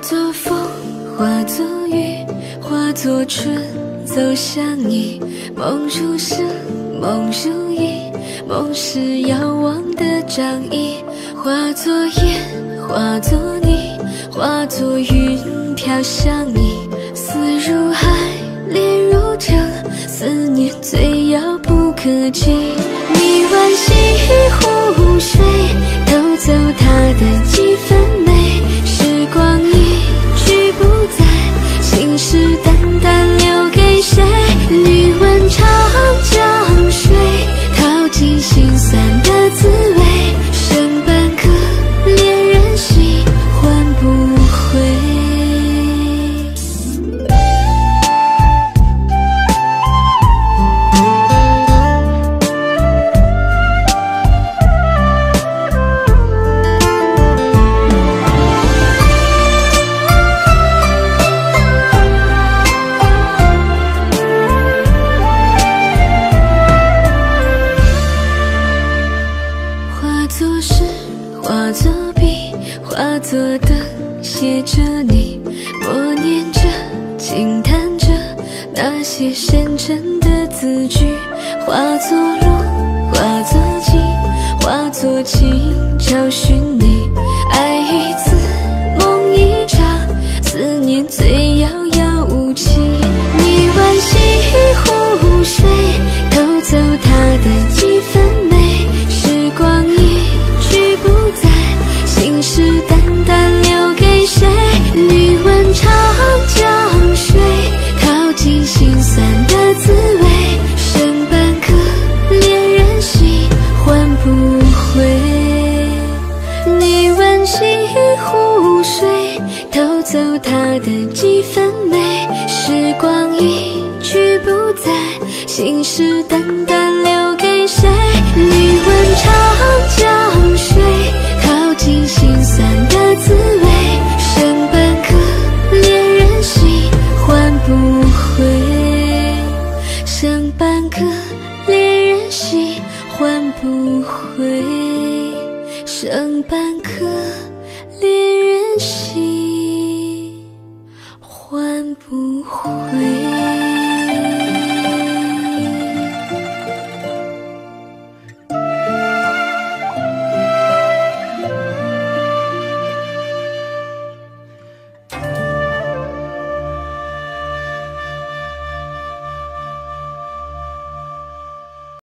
作风，化作雨，化作春，走向你。梦如诗，梦如影，梦是遥望的仗义。化作烟，化作泥，化作云飘向你。思如海，恋如城，思念最遥不可及。你惋惜湖水，偷走它的几分美。时光一去不再，信誓旦旦留给谁？你问长江水，淘尽心酸的滋味。剩半颗恋人心，换不回。化作笔，化作灯，写着你，默念着，轻弹着那些深沉的字句。化作路，化作景，化作情，找寻你。爱一次，梦一场，思念最遥遥无期。你惋惜湖水，偷走它的几分美。时光一去不再，信誓旦旦留给谁？你问长江水，淘尽心酸的滋味。剩半颗恋人心，换不回。你惋惜湖水，偷走它的几分美。时光一去不再，信誓旦旦留给谁？你问长江水，淘尽心酸的滋味。剩半颗恋人心，换不回。剩半颗恋人心，换不回。剩半颗恋人心，换不回。